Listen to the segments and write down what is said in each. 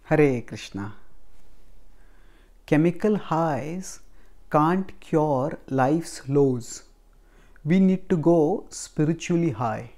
Hare Krishna. Chemical highs can't cure life's lows. We need to go spiritually high.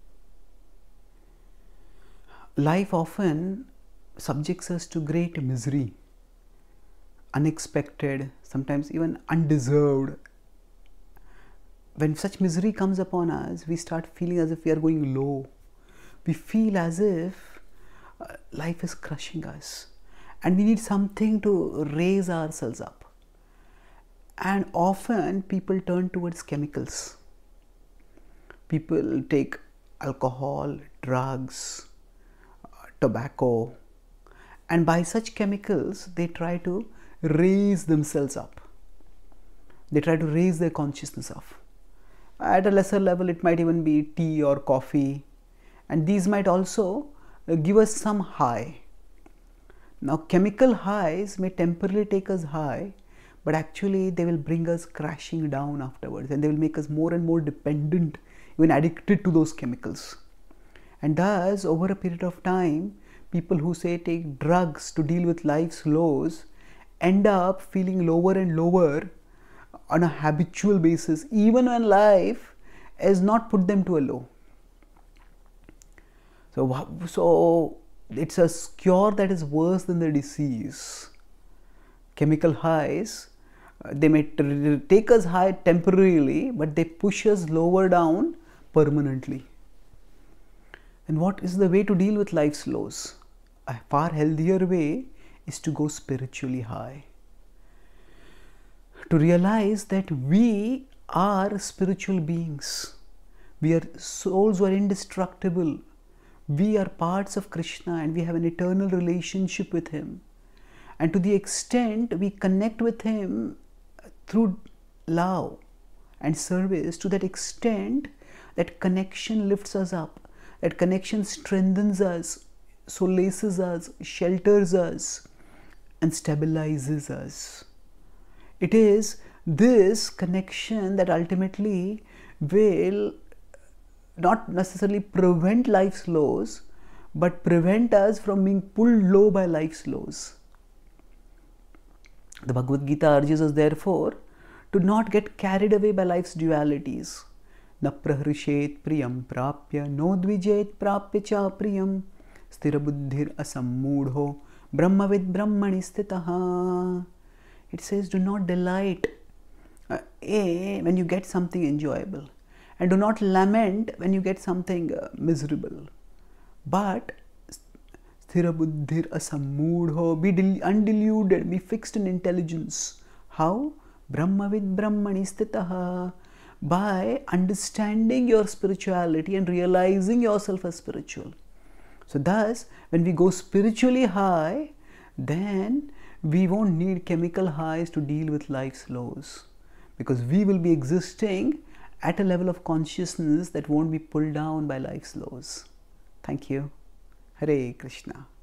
Life often subjects us to great misery, unexpected, sometimes even undeserved. When such misery comes upon us, we start feeling as if we are going low. We feel as if life is crushing us and we need something to raise ourselves up. And often people turn towards chemicals. People take alcohol, drugs, tobacco, and by such chemicals they try to raise themselves up. They try to raise their consciousness up. At a lesser level, it might even be tea or coffee, and these might also give us some high. Now, chemical highs may temporarily take us high, but actually they will bring us crashing down afterwards, and they will make us more and more dependent, even addicted to those chemicals. And thus, over a period of time, people who say take drugs to deal with life's lows end up feeling lower and lower on a habitual basis, even when life has not put them to a low. So it's a cure that is worse than the disease. Chemical highs, they may take us high temporarily, but they push us lower down permanently. And what is the way to deal with life's lows? A far healthier way is to go spiritually high. To realize that we are spiritual beings. We are souls who are indestructible. We are parts of Krishna and we have an eternal relationship with Him. And to the extent we connect with Him through love and service, to that extent that connection lifts us up, that connection strengthens us, solaces us, shelters us, and stabilizes us. It is this connection that ultimately will not necessarily prevent life's lows, but prevent us from being pulled low by life's lows. The Bhagavad-Gītā urges us, therefore, to not get carried away by life's dualities. Na prahrishet priyam prapya, no dvijet prapya cha priyam, sthira buddhir asammudho, brahmavid brahmani sthitaha. It says, do not delight when you get something enjoyable, and do not lament when you get something miserable. But sthira buddhir asammudho, be undeluded, be fixed in intelligence. How? Brahmavid brahmani sthitaha. By understanding your spirituality and realizing yourself as spiritual. So thus, when we go spiritually high, then we won't need chemical highs to deal with life's lows, because we will be existing at a level of consciousness that won't be pulled down by life's lows. Thank you. Hare Krishna.